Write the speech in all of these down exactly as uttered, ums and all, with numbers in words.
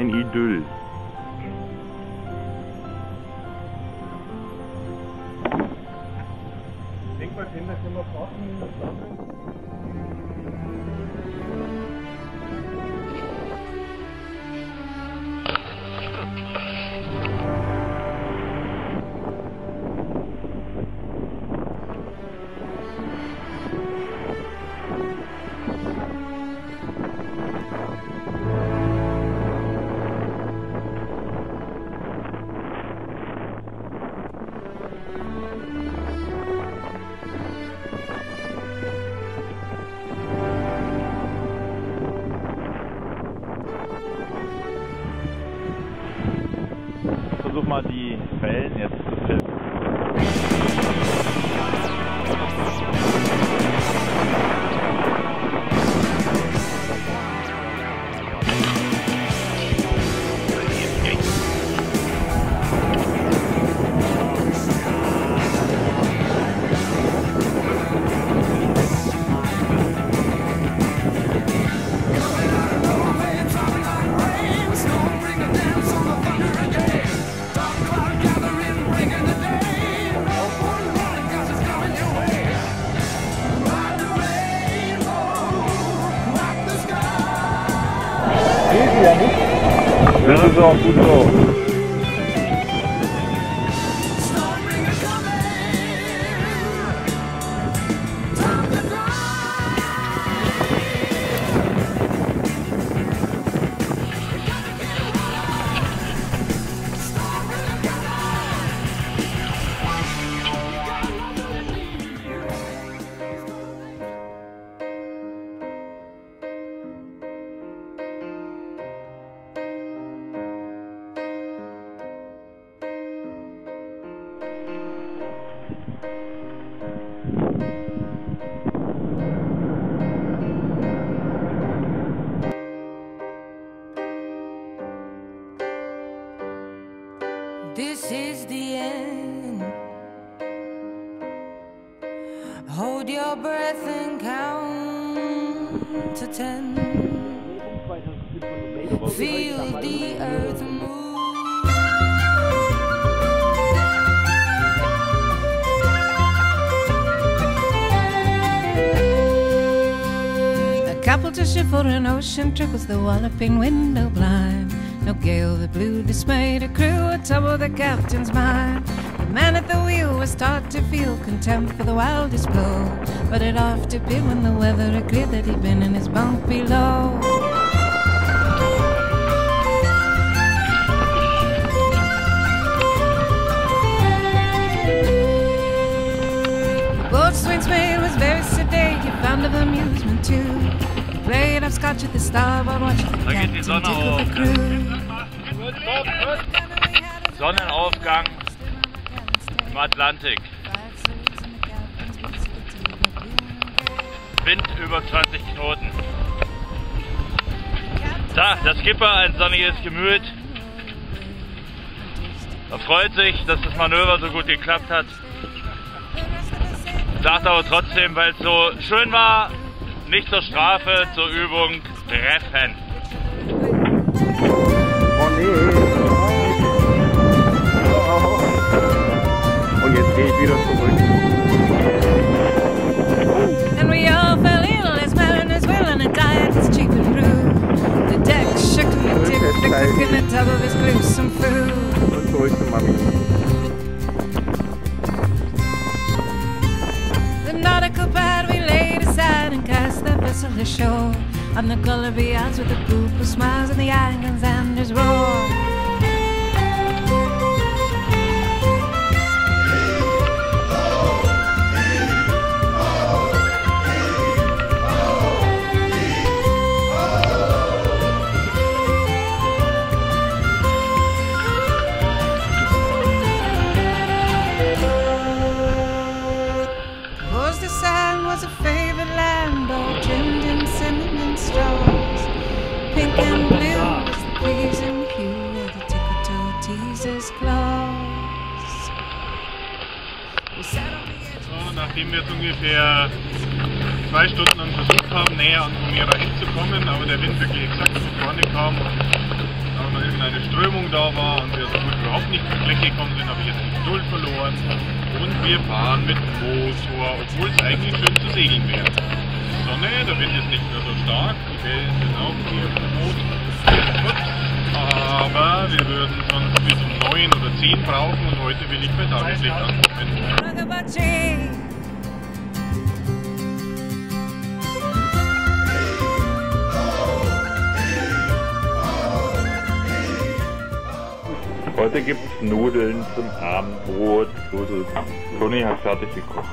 ein Idyll. Denk mal, Kinder, können wir brauchen sammeln? Versuch mal die Wellen jetzt zu filmen. Ja, nicht? Das ist auch gut so. This is the end. Hold your breath and count to ten. Feel the earth move. A couple to ship for an ocean trip was the walloping window blind. No gale that blew dismayed a crew atop of the captain's mind. The man at the wheel was taught to feel contempt for the wildest blow, but it off to be when the weather had cleared that he'd been in his bunk below. The boatswain's mate was very sedate, he found of amusement too. Played up scotch at the starboard watch of the captain tickled the crew. Sonnenaufgang im Atlantik. Wind über zwanzig Knoten. Da, der Skipper, ein sonniges Gemüt. Er freut sich, dass das Manöver so gut geklappt hat. Sagt aber trotzdem, weil es so schön war, nicht zur Strafe, zur Übung treffen. Oh nee. Und jetzt gehe ich wieder zurück. And we all fell ill as mariners will, and it died its cheap and rude. The deck shook and the tip, the cook in the tub of his gruesome food. Und zurück zu Mami. The nautical pad we laid aside and cast the vessel ashore on the gully beyond with the poop who smiles and the islands and his roar. The sand was a favorite land, all trimmed in cinnamon straws. Pink and blue was the pleasing hue of the tickle-toe teaser's claws. We sat on the edge. So, nachdem wir jetzt ungefähr zwei Stunden dann versucht haben, näher an Gomera hinzukommen, aber der Wind wirklich exakt von vorne kam, da noch irgendeine Strömung da war und wir so gut überhaupt nicht zur Fläche gekommen sind, habe ich jetzt die Geduld verloren. Und wir fahren mit Motor, obwohl es eigentlich schön zu segeln wäre. Die Sonne, der Wind ist nicht mehr so stark, die Wellen sind auch hier im Boot. Ups. Aber wir würden sonst bis um neun oder zehn brauchen und heute will ich bei Tageslicht ankommen. Heute gibt es Nudeln zum Abendbrot. Toni hat fertig gekocht.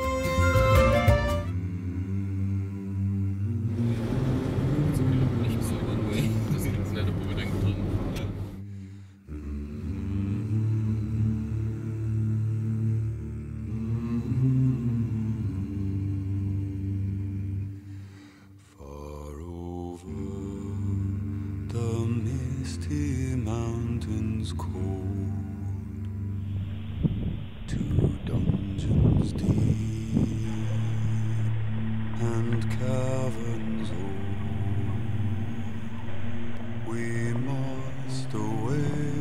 Mountains cold, two dungeons deep and caverns old. We must away.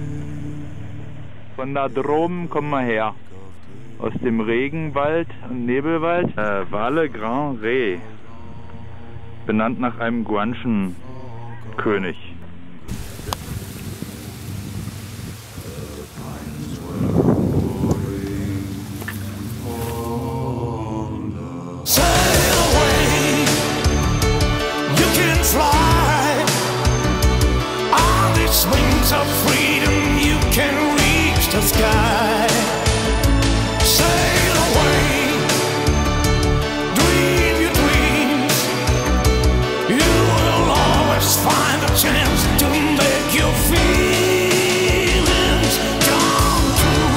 Von da droben kommen wir her. Aus dem Regenwald und Nebelwald. Äh, Vale Grand Ré. Benannt nach einem guanchen König. Wings of freedom, you can reach the sky. Sail away, dream your dreams. You will always find a chance to make your feelings come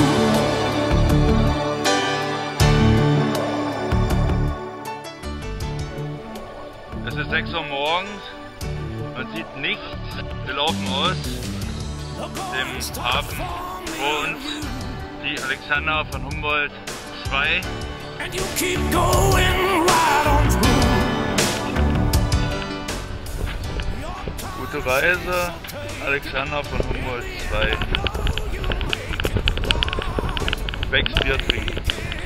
true. Es ist sechs Uhr morgens. Man sieht nichts. Wir laufen aus dem Hafen vor uns die Alexander von Humboldt zwei. Gute Reise, Alexander von Humboldt zwei. Becks Bier trinken.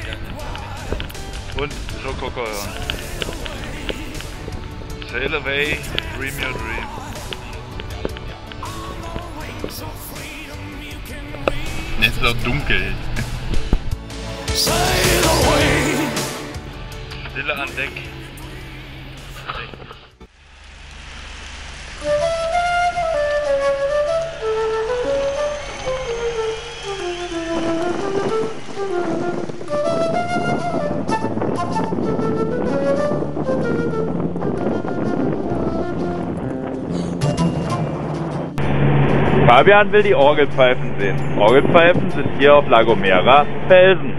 Und Rokoko hören. Sail away, dream your dream. Es ist auch dunkel. Stille an Deck. Fabian will die Orgelpfeifen sehen. Orgelpfeifen sind hier auf La Gomera Felsen.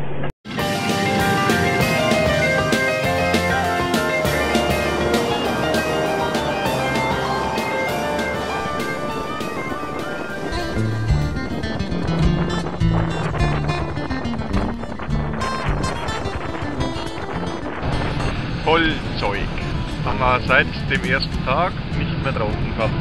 Voll Zeug. Haben wir seit dem ersten Tag nicht mehr draußen gehabt.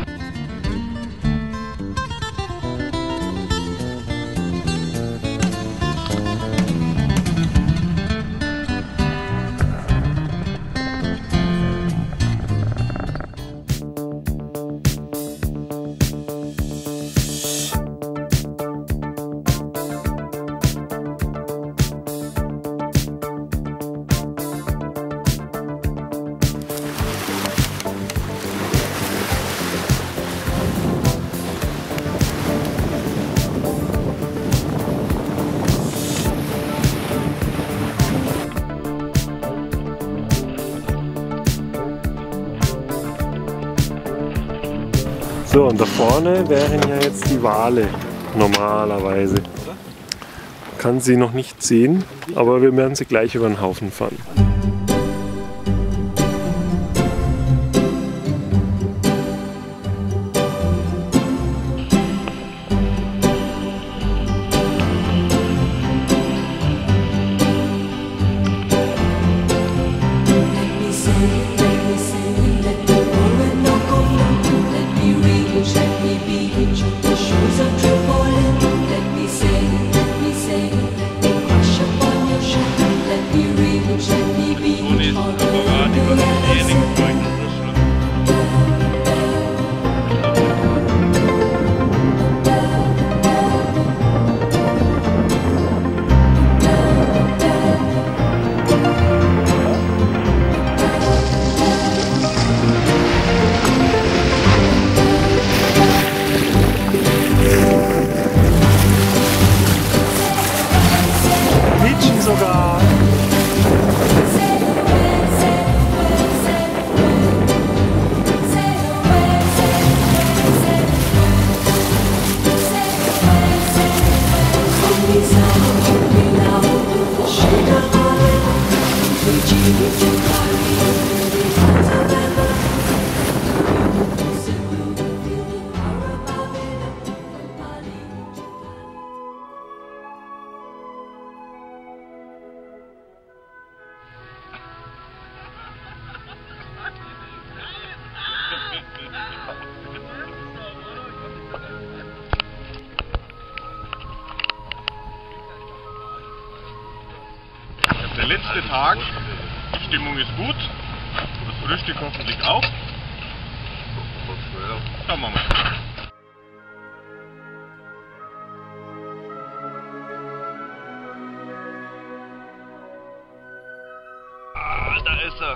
So, und da vorne wären ja jetzt die Wale normalerweise. Man kann sie noch nicht sehen, aber wir werden sie gleich über den Haufen fahren. Let me be Toni ist ein Apparat, die wird eh nichts bringen, das ist schlimm. Sogar. Der letzte Tag, die Stimmung ist gut, das Frühstück hoffentlich auch. Schauen wir mal. Ah, da ist er.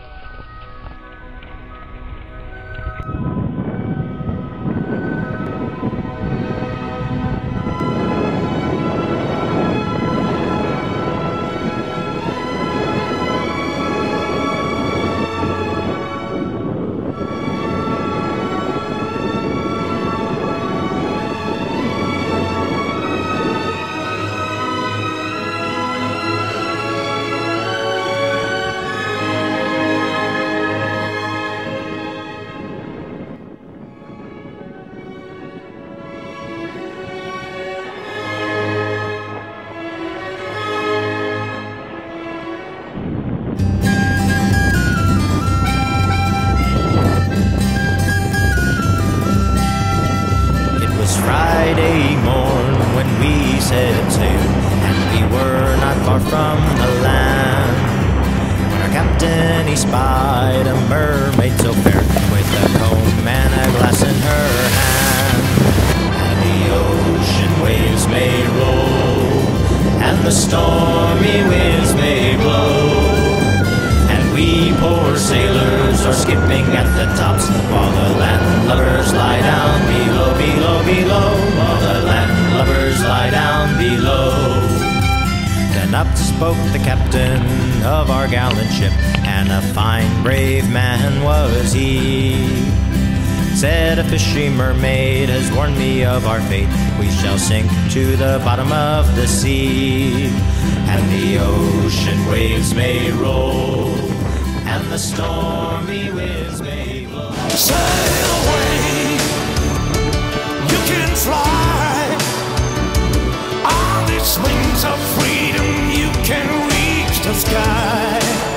Friday morn when we set sail, and we were not far from the land, when our captain he spied a mermaid so fair, with a comb and a glass in her hand. And the ocean waves may roll, and the stormy winds may blow, and we poor sailors are skipping at the tops, while the landlubbers lie down below, below, below, while the landlubbers lie down below. Then up spoke the captain of our gallant ship, and a fine brave man was he. Said, a fishing mermaid has warned me of our fate, we shall sink to the bottom of the sea, and the ocean waves may roll, and the stormy winds may blow. Sail away, you can fly on these wings of freedom, you can reach the sky.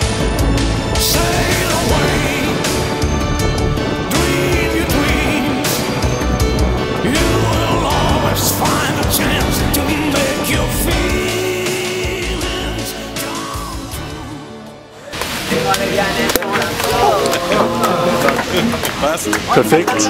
Sail away, dream your dreams, you will always find a chance to make your feelings come true. Perfekt.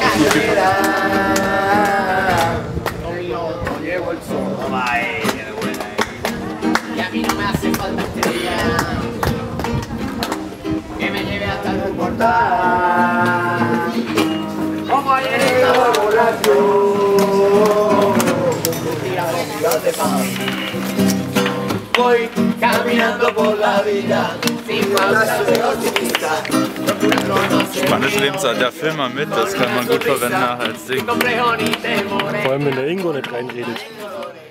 Voy caminando por la vida sin pausa optimista. Spannendes Lebensart, ja, film mal mit, das kann man gut verwenden als Ding. Vor allem wenn der Ingo nicht reinredet.